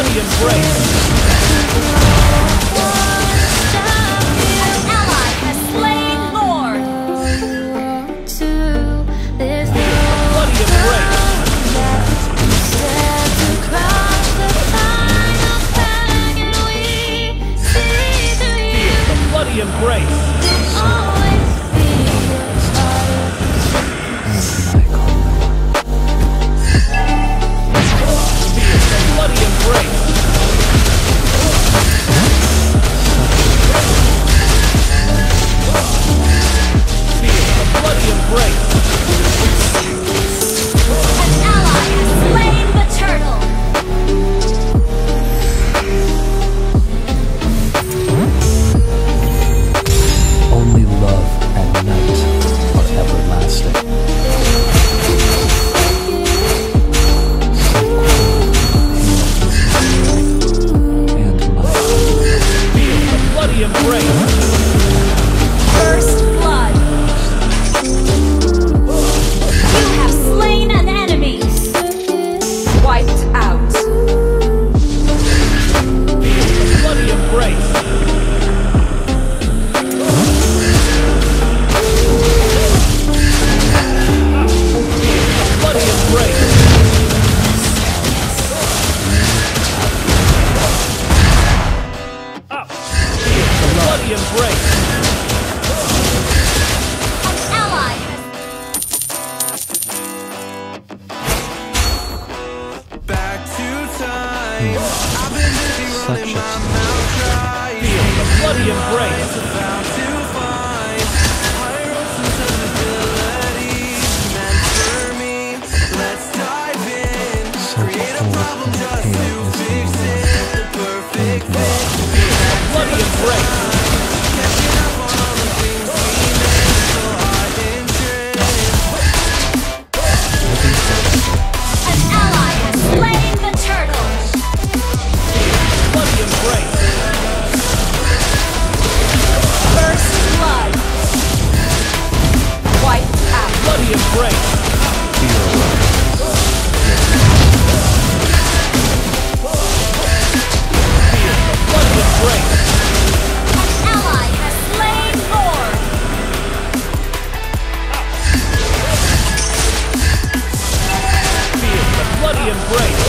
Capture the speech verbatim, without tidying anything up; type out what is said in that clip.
bloody embrace. An ally has slain Lord. Bloody embrace. Feel the bloody embrace. Bloody embrace. Feel the bloody embrace. An ally has slain the turtle. Only love and night are everlasting. Bloody embrace. First blood. You have slain an enemy. Wiped out. Feel the bloody embrace. Bloody embrace. Up. Feel the bloody embrace. An ally has Back to time. I've been busy running my mouth dry. Feel the bloody embrace. About to find higher sensibilities meant for me. Let's dive in. Create a problem just to fix it. The perfect fit. Bloody embrace. Catching up on all the things we missed. So our interest. an ally has slain the turtle. Bloody embrace. First blood. Wiped out. Bloody embrace. Feel the bloody embrace. An ally has slain Lord. Feel the bloody embrace.